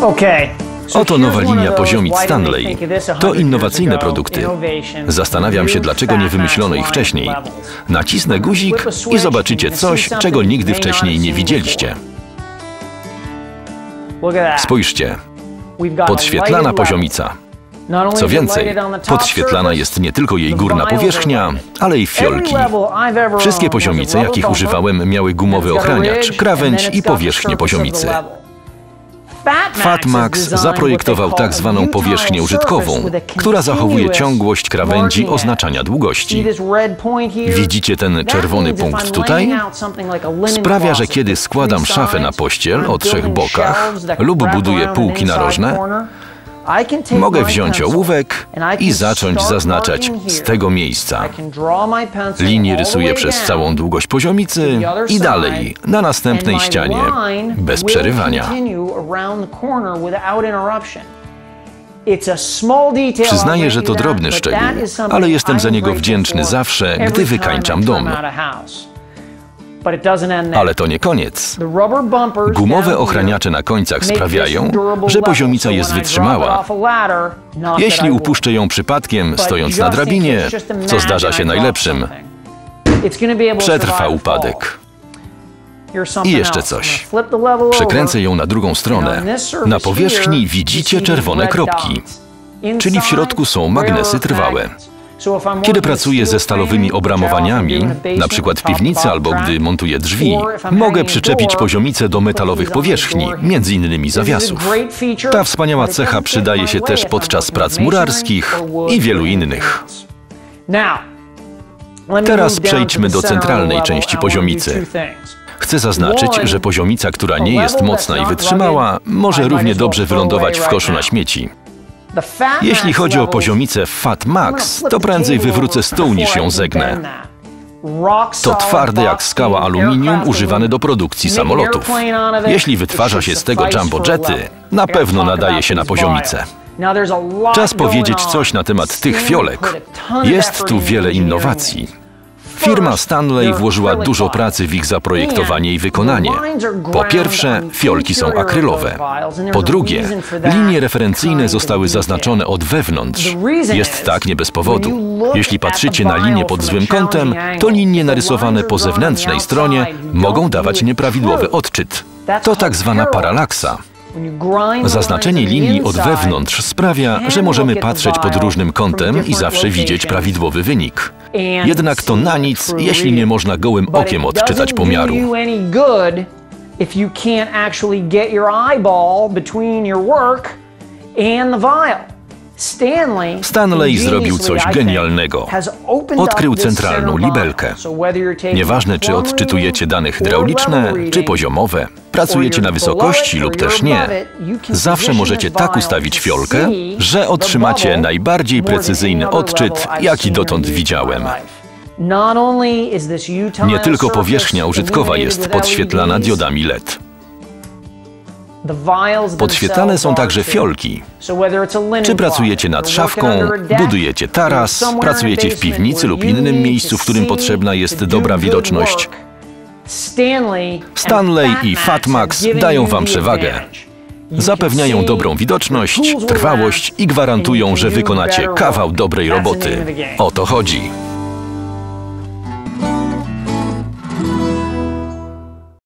Oto nowa linia poziomic Stanley. To innowacyjne produkty. Zastanawiam się, dlaczego nie wymyślono ich wcześniej. Nacisnę guzik i zobaczycie coś, czego nigdy wcześniej nie widzieliście. Spójrzcie. Podświetlana poziomica. Co więcej, podświetlana jest nie tylko jej górna powierzchnia, ale i fiolki. Wszystkie poziomice, jakich używałem, miały gumowy ochraniacz, krawędź i powierzchnię poziomicy. FatMax zaprojektował tak zwaną powierzchnię użytkową, która zachowuje ciągłość krawędzi oznaczania długości. Widzicie ten czerwony punkt tutaj? Sprawia, że kiedy składam szafę na pościel o 3 bokach lub buduję półki narożne, mogę wziąć ołówek i zacząć zaznaczać z tego miejsca. Linię rysuję przez całą długość poziomicy i dalej, na następnej ścianie, bez przerywania. Przyznaję, że to drobny szczegół, ale jestem za niego wdzięczny zawsze, gdy wykańczam dom. Ale to nie koniec. Gumowe ochraniacze na końcach sprawiają, że poziomica jest wytrzymała. Jeśli upuszczę ją przypadkiem, stojąc na drabinie, co zdarza się najlepszym, przetrwa upadek. I jeszcze coś. Przekręcę ją na drugą stronę. Na powierzchni widzicie czerwone kropki, czyli w środku są magnesy trwałe. Kiedy pracuję ze stalowymi obramowaniami, na przykład w piwnicy albo gdy montuję drzwi, mogę przyczepić poziomicę do metalowych powierzchni, między innymi zawiasów. Ta wspaniała cecha przydaje się też podczas prac murarskich i wielu innych. Teraz przejdźmy do centralnej części poziomicy. Chcę zaznaczyć, że poziomica, która nie jest mocna i wytrzymała, może równie dobrze wylądować w koszu na śmieci. Jeśli chodzi o poziomicę FatMax, to prędzej wywrócę stół niż ją zegnę. To twarde jak skała aluminium używane do produkcji samolotów. Jeśli wytwarza się z tego jumbo-jety, na pewno nadaje się na poziomicę. Czas powiedzieć coś na temat tych fiolek. Jest tu wiele innowacji. Firma Stanley włożyła dużo pracy w ich zaprojektowanie i wykonanie. Po pierwsze, fiolki są akrylowe. Po drugie, linie referencyjne zostały zaznaczone od wewnątrz. Jest tak nie bez powodu. Jeśli patrzycie na linię pod złym kątem, to linie narysowane po zewnętrznej stronie mogą dawać nieprawidłowy odczyt. To tak zwana paralaksa. Zaznaczenie linii od wewnątrz sprawia, że możemy patrzeć pod różnym kątem i zawsze widzieć prawidłowy wynik. Jednak to na nic, jeśli nie można gołym okiem odczytać pomiaru. Stanley zrobił coś genialnego. Odkrył centralną libelkę. Nieważne, czy odczytujecie dane hydrauliczne, czy poziomowe, pracujecie na wysokości lub też nie, zawsze możecie tak ustawić fiolkę, że otrzymacie najbardziej precyzyjny odczyt, jaki dotąd widziałem. Nie tylko powierzchnia użytkowa jest podświetlana diodami LED. Podświetlane są także fiolki. Czy pracujecie nad szafką, budujecie taras, pracujecie w piwnicy lub innym miejscu, w którym potrzebna jest dobra widoczność. Stanley i FatMax dają Wam przewagę. Zapewniają dobrą widoczność, trwałość i gwarantują, że wykonacie kawał dobrej roboty. O to chodzi.